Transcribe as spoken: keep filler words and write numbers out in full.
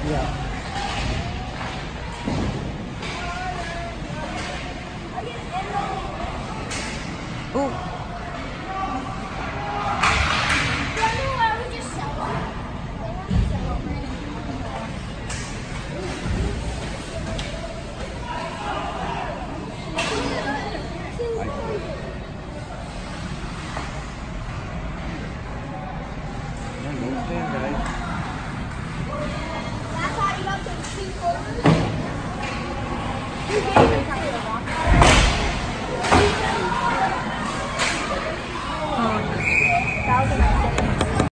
Yeah. Oh. That's how you got to see